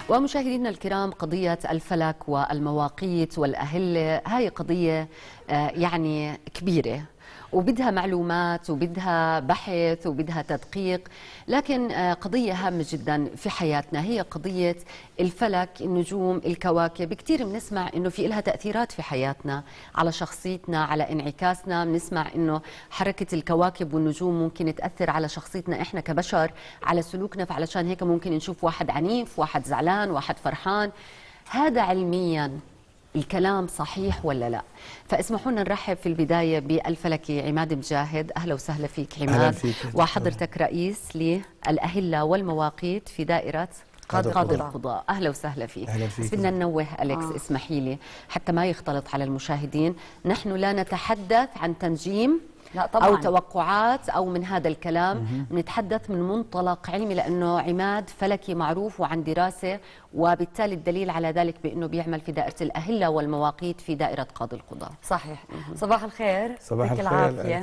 ومشاهدينا الكرام، قضية الفلك والمواقيت والأهلة هاي قضية يعني كبيرة، وبدها معلومات وبدها بحث وبدها تدقيق، لكن قضية هامة جدا في حياتنا هي قضية الفلك، النجوم، الكواكب. كثير بنسمع انه في لها تأثيرات في حياتنا على شخصيتنا، على انعكاسنا. بنسمع انه حركة الكواكب والنجوم ممكن تأثر على شخصيتنا احنا كبشر، على سلوكنا، فعلشان هيك ممكن نشوف واحد عنيف، واحد زعلان، واحد فرحان. هذا علميا الكلام صحيح ولا لا؟ فاسمحوا لنا نرحب في البدايه بالفلكي عماد مجاهد. اهلا وسهلا فيك عماد. وحضرتك رئيس للأهلة والمواقيت في دائره قاضي القضاء. اهلا وسهلا فيك. بس بدنا ننوه أليكس، اسمحي لي حتى ما يختلط على المشاهدين، نحن لا نتحدث عن تنجيم لا طبعاً. أو توقعات أو من هذا الكلام، نتحدث من منطلق علمي، لأنه عماد فلكي معروف وعن دراسة، وبالتالي الدليل على ذلك بأنه بيعمل في دائرة الأهلة والمواقيت في دائرة قاضي القضاء. صحيح. صباح الخير. صباح الخير.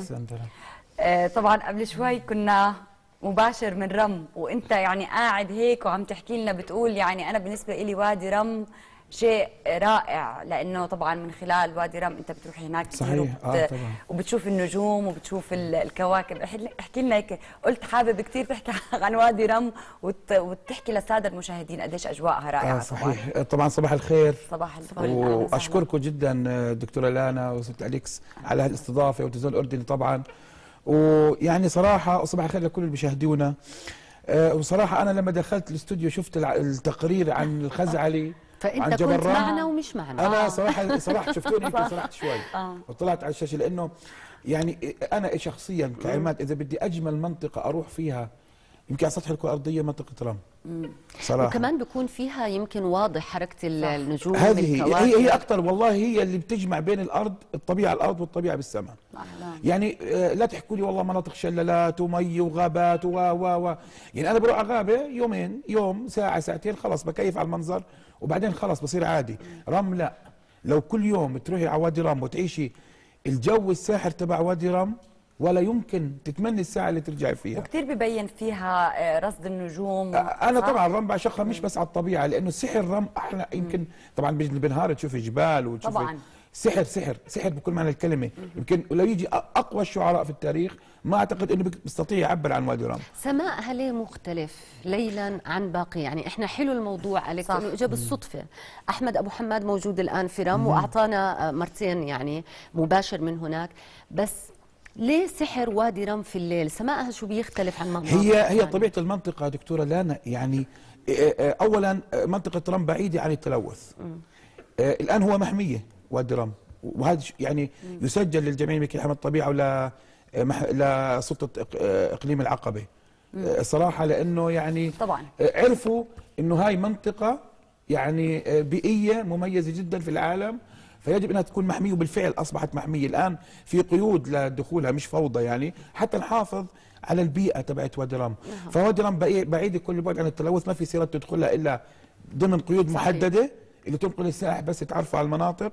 طبعا قبل شوي كنا مباشر من رم، وانت يعني قاعد هيك وعم تحكي لنا، بتقول يعني أنا بالنسبة لي وادي رم شيء رائع، لانه طبعا من خلال وادي رم انت بتروح هناك صحيح. طبعا. وبتشوف النجوم وبتشوف الكواكب. احكي لنا هيك، قلت حابب كثير تحكي عن وادي رم وتحكي للساده المشاهدين قديش اجواءها رائعه. صحيح. طبعا صباح الخير. صباح الفل. واشكركم جدا دكتوره لانا وست أليكس على هالاستضافه، وتزول الاردني طبعا. ويعني صراحه صباح الخير لكل اللي بيشاهدونا. وصراحه انا لما دخلت الاستوديو شفت التقرير عن الخزعلي، فانت كنت معنا ومش معنا. انا صراحه شفتوني يمكن سرحت شوي وطلعت على الشاشه، لانه يعني انا شخصيا كعماد اذا بدي اجمل منطقه اروح فيها يمكن على سطح الكره الارضيه منطقه رم صراحه. وكمان بيكون فيها يمكن واضح حركه النجوم. هذه هي اكثر والله، هي اللي بتجمع بين الارض، الطبيعه الارض والطبيعه بالسماء. يعني لا تحكوا لي والله مناطق شلالات ومي وغابات يعني انا بروح على غابه يوم ساعه ساعتين خلص بكيف على المنظر، وبعدين خلص بصير عادي. رم لا، لو كل يوم تروحي على وادي رم وتعيشي الجو الساحر تبع وادي رم ولا يمكن تتمني الساعه اللي ترجعي فيها. وكثير ببين فيها رصد النجوم. انا طبعا رم بعشقها مش بس على الطبيعه، لانه سحر رم احلى. يمكن طبعا بالنهار تشوفي جبال وتشوفي طبعا سحر بكل معنى الكلمه. يمكن لو يجي اقوى الشعراء في التاريخ ما اعتقد انه بيستطيع يعبر عن وادي رم. سماءها ليه مختلف ليلا عن باقي؟ يعني احنا حلو الموضوع أليكس انه اجى بالصدفه. احمد ابو حماد موجود الان في رم واعطانا مرتين يعني مباشر من هناك، بس ليه سحر وادي رم في الليل؟ سماءها شو بيختلف عن منطقة؟ هي طبيعة المنطقة دكتورة لانا. يعني أولا منطقة رم بعيدة عن التلوث. الآن هو محمية وادي رم، وهذا يعني يسجل للجمعية الملكية لحماية الطبيعة ولا لسلطة إقليم العقبة. صراحة لأنه يعني طبعا عرفوا إنه هاي منطقة يعني بيئية مميزة جدا في العالم، فيجب انها تكون محميه، وبالفعل اصبحت محميه. الان في قيود لدخولها، مش فوضى يعني، حتى نحافظ على البيئه تبعت وادي رم. فوادي رم بعيده كل بعد عن التلوث، ما في سيارات تدخلها الا ضمن قيود محدده اللي تنقل السائح بس يتعرفوا على المناطق.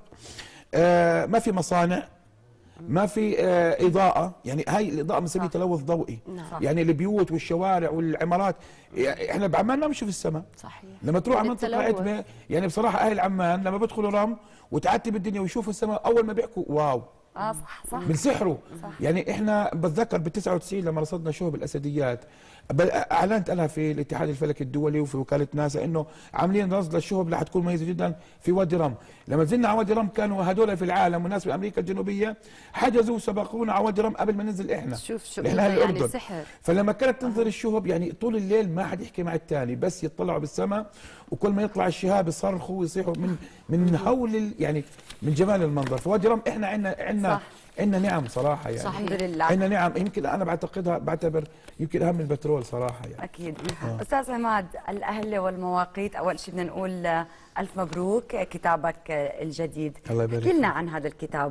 ما في مصانع، ما في اضاءه، يعني هاي الاضاءه بنسميها تلوث ضوئي. يعني البيوت والشوارع والعمارات، يعني احنا بعمان ما بنشوف السماء. صحيح. لما تروح على منطقه عتمه، يعني بصراحه اهل عمان لما بدخلوا رم وتعتب بالدنيا ويشوفوا السماء اول ما بيحكوا واو. صح من سحره. يعني احنا بتذكر بال 99 لما رصدنا شهب الاسديات، اعلنت انا في الاتحاد الفلكي الدولي وفي وكاله ناسا انه عاملين رصد للشهب اللي حتكون مميزه جدا في وادي رم. لما نزلنا على وادي رم كانوا هدول في العالم والناس في امريكا الجنوبيه حجزوا وسبقونا على وادي رم قبل ما ننزل احنا. شوف احنا يعني سحر. فلما كانت تنظر الشهب يعني طول الليل ما حد يحكي مع الثاني، بس يطلعوا بالسماء، وكل ما يطلع الشهاب يصرخوا ويصيحوا من هول يعني من جمال المنظر. فوادي رم احنا عندنا نعم صراحه، يعني الحمد لله عندنا نعم. يمكن انا بعتبر يمكن اهم من البترول صراحه يعني. اكيد. استاذ عماد، الاهله والمواقيت، اول شيء بدنا نقول الف مبروك كتابك الجديد. الله يبارك. احكي لنا عن هذا الكتاب.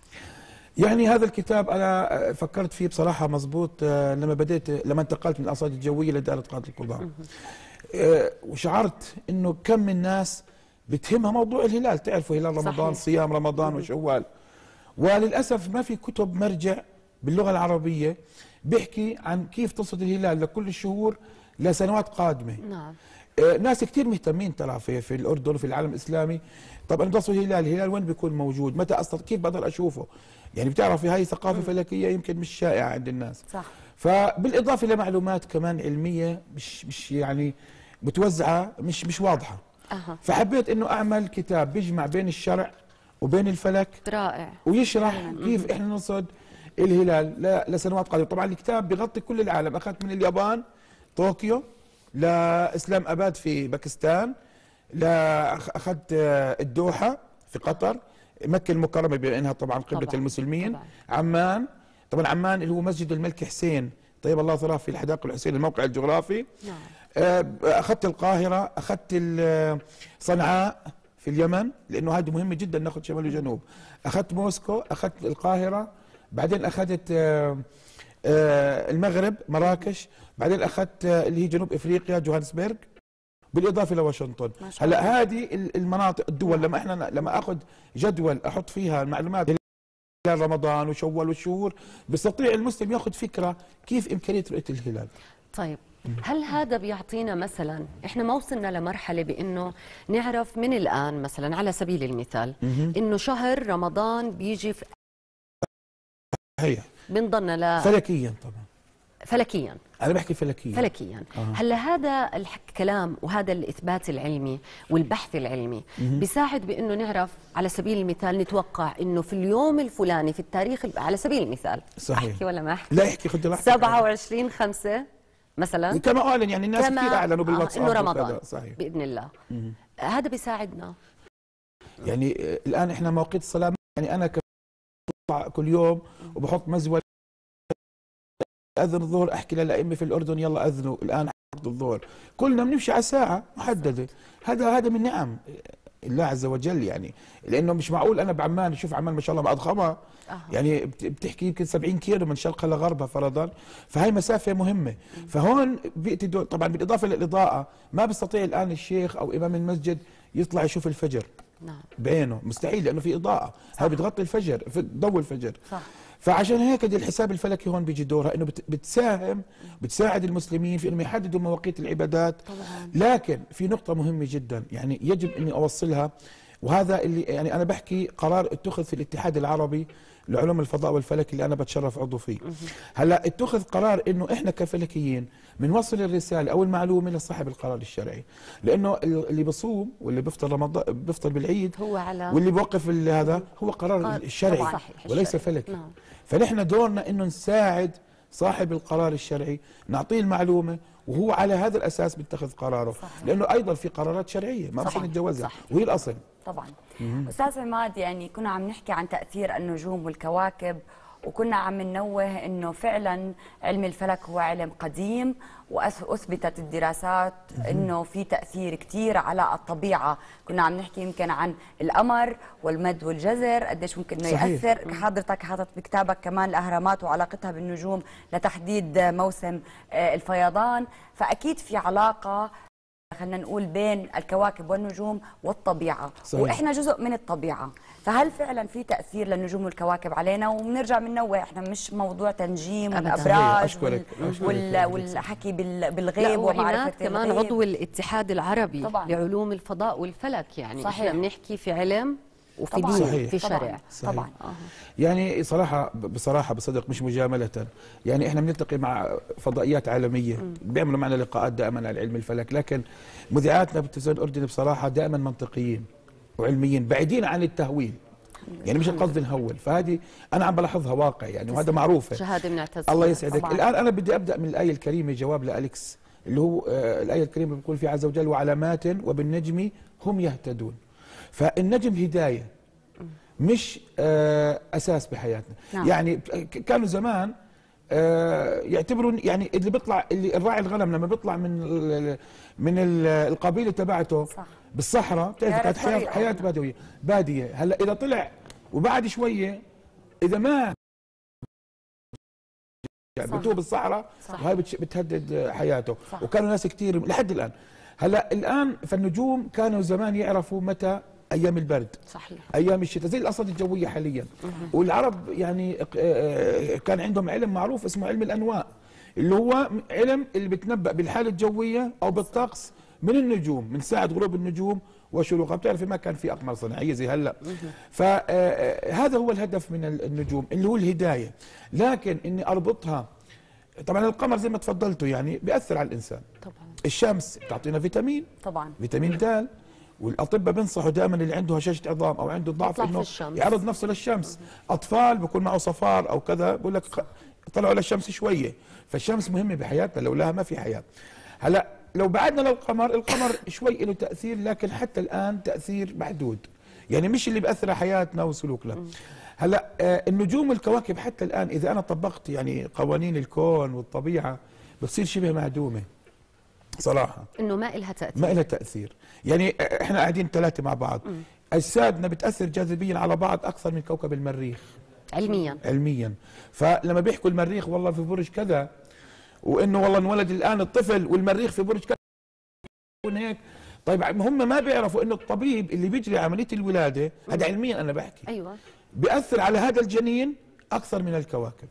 يعني هذا الكتاب انا فكرت فيه بصراحه مزبوط لما انتقلت من الارصاد الجويه لدائره قاضي القضاء. وشعرت انه كم من ناس بتهمها موضوع الهلال، تعرفوا هلال رمضان، صيام رمضان وشوال، وللاسف ما في كتب مرجع باللغه العربيه بيحكي عن كيف تصل الهلال لكل الشهور لسنوات قادمه. نعم. ناس كثير مهتمين ترى في الاردن وفي العالم الاسلامي. طب انا بوصل الهلال وين بيكون موجود؟ متى اصلا كيف بقدر اشوفه؟ يعني بتعرفي هاي ثقافه فلكيه يمكن مش شائعه عند الناس. صح. فبالاضافه لمعلومات كمان علميه مش يعني متوزعه مش واضحه. فحبيت انه اعمل كتاب بيجمع بين الشرع وبين الفلك. رائع. ويشرح كيف احنا نصعد الهلال لسنوات قادمه. طبعا الكتاب بيغطي كل العالم، اخذت من اليابان طوكيو لاسلام اباد في باكستان، اخذت الدوحه في قطر، مكه المكرمه بما انها طبعا قبله المسلمين، عمان، طبعا عمان اللي هو مسجد الملك حسين طيب الله ثراه في الحدائق الحسين الموقع الجغرافي. اخذت القاهره، اخذت صنعاء في اليمن لانه هذه مهمه جدا ناخذ شمال وجنوب، اخذت موسكو، اخذت القاهره، بعدين اخذت المغرب مراكش، بعدين اخذت اللي هي جنوب افريقيا جوهانسبرغ، بالاضافه لواشنطن. هلا هذه المناطق الدول لما اخذ جدول احط فيها المعلومات رمضان وشوال والشهور، بيستطيع المسلم ياخذ فكره كيف امكانيه رؤيه الهلال. طيب هل هذا بيعطينا مثلا، احنا ما وصلنا لمرحله بانه نعرف من الان مثلا على سبيل المثال انه شهر رمضان بيجي في صحيح بنضلنا فلكيا طبعا فلكيا، انا بحكي فلكيا. هلا هذا الكلام وهذا الاثبات العلمي والبحث العلمي بيساعد بانه نعرف على سبيل المثال نتوقع انه في اليوم الفلاني في التاريخ على سبيل المثال. صحيح. احكي ولا ما احكي؟ لا احكي، خذي راحتك. 27/5 مثلا كما اعلن، يعني الناس كثير اعلنوا بالواتساب انه رمضان صحيح باذن الله. هذا بيساعدنا. يعني الان احنا مواقيت الصلاه، يعني انا كل يوم وبحط مزود اذن الظهر، احكي للائمه في الاردن يلا اذنوا الان وقت الظهر، كلنا بنمشي على ساعه محدده. هذا من نعم الله عز وجل، يعني لانه مش معقول انا بعمان، شوف عمان ما شاء الله اضخمها يعني بتحكي يمكن 70 كيلو من شرقها لغربها فرضا، فهي مسافه مهمه. فهون بياتي طبعا بالاضافه للاضاءه، ما بيستطيع الان الشيخ او امام المسجد يطلع يشوف الفجر بعينه، مستحيل لانه في اضاءه، هاي بتغطي الفجر، في ضوء الفجر. صح. فعشان هيك الحساب الفلكي هون بيجي دورها، انه بتساعد المسلمين في انهم يحددوا مواقيت العبادات طبعا. لكن في نقطة مهمة جدا يعني يجب اني اوصلها، وهذا اللي يعني انا بحكي قرار اتخذ في الاتحاد العربي لعلوم الفضاء والفلك اللي انا بتشرف عضو فيه. هلا اتخذ قرار انه احنا كفلكيين بنوصل الرسالة او المعلومة لصاحب القرار الشرعي، لانه اللي بصوم واللي بيفطر رمضان بيفطر بالعيد هو على واللي بوقف هذا هو قرار الشرعي وليس فلكي. فنحن دورنا انه نساعد صاحب القرار الشرعي، نعطيه المعلومه وهو على هذا الاساس بيتخذ قراره. صحيح. لانه ايضا في قرارات شرعيه ما فينا نتجاوزها وهي الاصل. طبعا. استاذ عماد، يعني كنا عم نحكي عن تاثير النجوم والكواكب، وكنا عم ننوه انه فعلا علم الفلك هو علم قديم، واثبتت الدراسات انه في تاثير كثير على الطبيعه. كنا عم نحكي يمكن عن القمر والمد والجزر قديش ممكن انه ياثر. حضرتك حاطط بكتابك كمان الاهرامات وعلاقتها بالنجوم لتحديد موسم الفيضان، فاكيد في علاقه خلينا نقول بين الكواكب والنجوم والطبيعه. صحيح. واحنا جزء من الطبيعه، فهل فعلا في تاثير للنجوم والكواكب علينا؟ وبنرجع بننوه احنا مش موضوع تنجيم والابراج والحكي بالغيب ومعرفه كمان الغيب. عضو الاتحاد العربي طبعا. لعلوم الفضاء والفلك، يعني صحيح. احنا بنحكي في علم وفي دين صحيح. في شرع صحيح. طبعا. يعني بصراحه بصدق مش مجامله، يعني احنا بنلتقي مع فضائيات عالميه بيعملوا معنا لقاءات دائما على علم الفلك، لكن مذيعاتنا بالتلفزيون الاردني بصراحه دائما منطقيين وعلميين بعيدين عن التهويل، يعني مش القصد نهول. فهذه انا عم بلاحظها واقع يعني، وهذا معروفه شهاده بنعتز. الله يسعدك. طبعا. الان انا بدي ابدا من الايه الكريمه جواب لالكس، اللي هو الايه الكريمه بتقول فيها عز وجل وعلامات وبالنجم هم يهتدون. فالنجم هدايه مش اساس بحياتنا. نعم. يعني كانوا زمان يعتبروا يعني اللي بيطلع الراعي الغنم لما بيطلع من القبيله تبعته صح. بالصحراء بتعرف كانت حياه باديه. هلا اذا طلع وبعد شويه اذا ما يعني بتوه بالصحراء وهي بتهدد حياته. صح. وكانوا ناس كثير لحد الان. هلا الان فالنجوم كانوا زمان يعرفوا متى ايام البرد صحيح. ايام الشتاء زي الارصاد الجويه حاليا. والعرب يعني كان عندهم علم معروف اسمه علم الانواء، اللي هو علم اللي بتنبأ بالحاله الجويه او بالطقس من النجوم، من ساعة غروب النجوم وشروقها. بتعرفي ما كان في أقمار صناعية زي هلا. فهذا هو الهدف من النجوم اللي هو الهداية. لكن إني أربطها، طبعا القمر زي ما تفضلتوا يعني بيأثر على الإنسان. طبعا الشمس بتعطينا فيتامين، طبعا فيتامين د، والاطباء بينصحوا دائما اللي عنده هشاشه عظام او عنده ضعف انه يعرض نفسه للشمس. اطفال بكون معه صفار او كذا بقول لك طلعوا للشمس شويه. فالشمس مهمه بحياتنا، لولاها ما في حياه. هلا لو بعدنا للقمر، القمر شوي له تاثير لكن حتى الان تاثير محدود، يعني مش اللي بياثر على حياتنا وسلوكنا. هلا النجوم والكواكب حتى الان اذا انا طبقت يعني قوانين الكون والطبيعه بتصير شبه معدومه صراحه، انه ما إلها تأثير. ما إلها تأثير. يعني احنا قاعدين ثلاثة مع بعض، أجسادنا بتأثر جاذبيا على بعض أكثر من كوكب المريخ علميا. فلما بيحكوا المريخ والله في برج كذا، وإنه والله انولد الآن الطفل والمريخ في برج كذا يكون هيك. طيب هم ما بيعرفوا إنه الطبيب اللي بيجري عملية الولادة هذا علميا أنا بحكي أيوة بيأثر على هذا الجنين أكثر من الكواكب.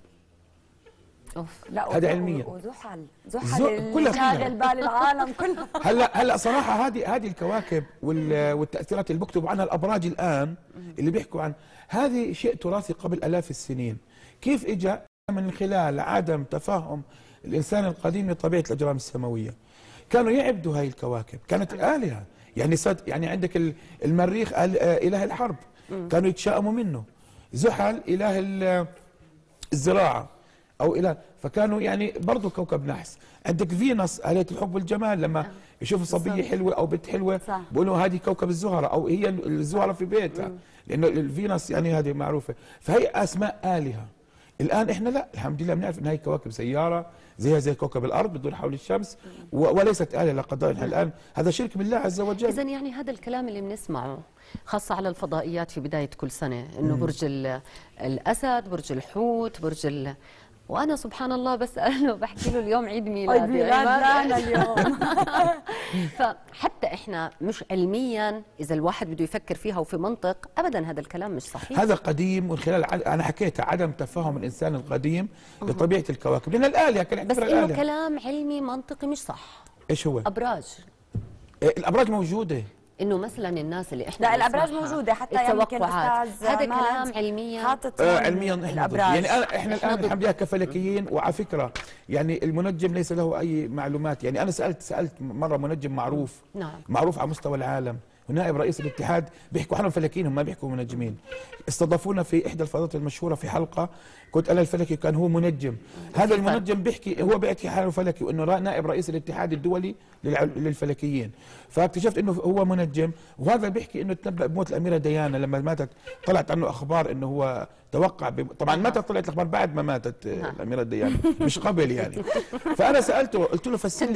لا هذا علميا. وزحل كلها شاغل بال العالم كلها. هلا صراحه هذه الكواكب والتاثيرات اللي بيكتبوا عنها الابراج الان اللي بيحكوا عن هذه شيء تراثي قبل الاف السنين. كيف اجى؟ من خلال عدم تفهم الانسان القديم لطبيعه الاجرام السماويه. كانوا يعبدوا هاي الكواكب، كانت الهه. يعني يعني عندك المريخ اله الحرب، كانوا يتشائموا منه. زحل اله الزراعه او الى، فكانوا يعني برضه كوكب نحس. عندك فينوس آلهة الحب والجمال، لما يشوفوا صبيه حلوه او بنت حلوه بيقولوا هذه كوكب الزهره او هي الزهره في بيتها، لانه الفينوس يعني هذه معروفه. فهي اسماء الهه. الان احنا لا، الحمد لله بنعرف ان هي كواكب سياره زيها زي كوكب الارض بتدور حول الشمس وليست الهه لقضاء. الان هذا شرك بالله عز وجل. اذا يعني هذا الكلام اللي بنسمعه خاصة على الفضائيات في بداية كل سنة، انه برج الاسد، برج الحوت، وانا سبحان الله بساله بحكي له اليوم عيد ميلاد ميلادنا اليوم. فحتى احنا مش علميا اذا الواحد بده يفكر فيها وفي منطق ابدا هذا الكلام مش صحيح. هذا قديم من خلال انا حكيت عدم تفهم الانسان القديم لطبيعه الكواكب، لان الالهه كان بس انه كلام علمي منطقي مش صح. ايش هو؟ ابراج. الابراج موجوده، انه مثلا الناس اللي احنا لا الابراج موجوده حتى يمكن استاذ هذا كلام علميا حاطط علميا احنا الابراج. يعني احنا الان الحمد لله كفلكيين. وعلى فكره يعني المنجم ليس له اي معلومات. يعني انا سالت مره منجم معروف، نعم، معروف على مستوى العالم ونائب رئيس الاتحاد، بيحكوا عنهم فلكيين، هم ما بيحكوا منجمين. استضافونا في احدى الفضاءات المشهوره في حلقه، كنت انا الفلكي كان هو منجم. هذا المنجم بيحكي حاله فلكي، وانه نائب رئيس الاتحاد الدولي للفلكيين. فاكتشفت انه هو منجم، وهذا بيحكي انه تنبأ بموت الاميره ديانا لما ماتت. طلعت عنه اخبار انه هو توقع طبعا ماتت، طلعت الاخبار بعد ما ماتت الاميره ديانا مش قبل يعني. فانا سالته قلت له فسر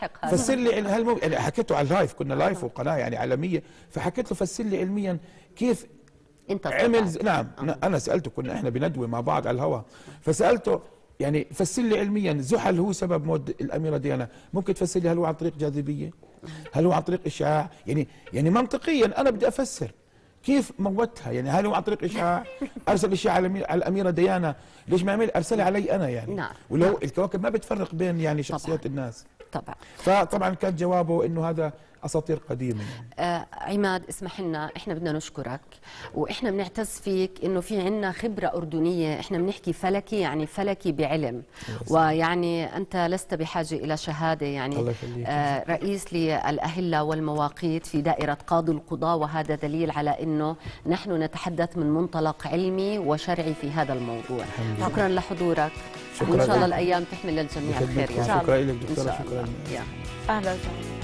لي يعني حكيته على اللايف، كنا لايف وقناه يعني عالميه، فحكيت له فسر لي علميا كيف انت عمل. نعم انا سالته، كنا احنا بندوي مع بعض على الهواء، فسالته يعني فسر لي علميا زحل هو سبب موت الاميره ديانا، ممكن تفسر لي هل هو عن طريق جاذبيه؟ هل هو عن طريق اشعاع؟ يعني منطقيا انا بدي افسر كيف موتها. يعني هل هو عن طريق اشعاع؟ ارسل اشعاع على الاميره ديانا، ليش ما عمل ارسلها علي انا يعني؟ نعم. ولو الكواكب ما بتفرق بين يعني شخصيات الناس. طبعا. فطبعا كان جوابه انه هذا اساطير قديمه يعني. عماد اسمح لنا، احنا بدنا نشكرك واحنا بنعتز فيك انه في عندنا خبره اردنيه، احنا بنحكي فلكي يعني فلكي بعلم، ويعني انت لست بحاجه الى شهاده يعني. رئيس للاهله والمواقيت في دائره قاضي القضاه، وهذا دليل على انه نحن نتحدث من منطلق علمي وشرعي في هذا الموضوع. شكرا لحضورك، وان شاء الله الايام تحمل للجميع الخير. شكرا لك دكتوره، شكرا. اهلا وسهلا.